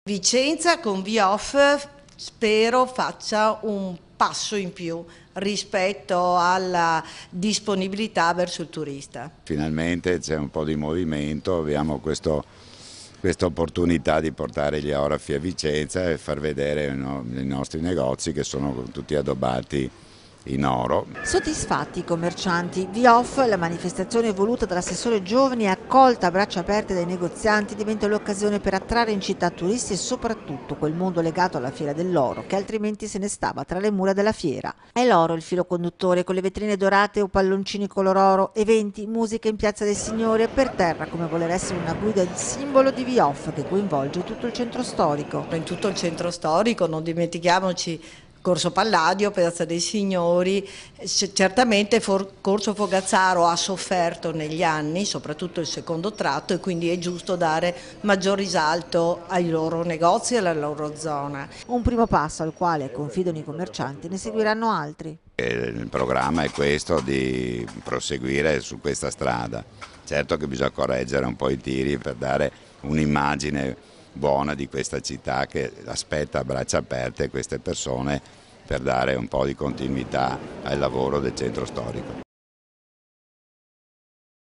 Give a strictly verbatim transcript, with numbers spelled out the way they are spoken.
Vicenza con V-Off spero faccia un passo in più rispetto alla disponibilità verso il turista. Finalmente c'è un po' di movimento, abbiamo questo, questa opportunità di portare gli aurafi a Vicenza e far vedere no, i nostri negozi che sono tutti addobbati in oro. Soddisfatti i commercianti, V-Off, la manifestazione voluta dall'assessore Giovani e accolta a braccia aperte dai negozianti, diventa l'occasione per attrarre in città turisti e soprattutto quel mondo legato alla fiera dell'oro che altrimenti se ne stava tra le mura della fiera. È l'oro il filo conduttore, con le vetrine dorate o palloncini color oro, eventi, musica in Piazza dei Signori e per terra come voler essere una guida, il simbolo di V-Off che coinvolge tutto il centro storico. In tutto il centro storico, non dimentichiamoci Corso Palladio, Piazza dei Signori, certamente Corso Fogazzaro ha sofferto negli anni, soprattutto il secondo tratto, e quindi è giusto dare maggior risalto ai loro negozi e alla loro zona. Un primo passo al quale, confidano i commercianti, ne seguiranno altri. Il programma è questo di proseguire su questa strada. Certo che bisogna correggere un po' i tiri per dare un'immagine buona di questa città che aspetta a braccia aperte queste persone per dare un po' di continuità al lavoro del centro storico.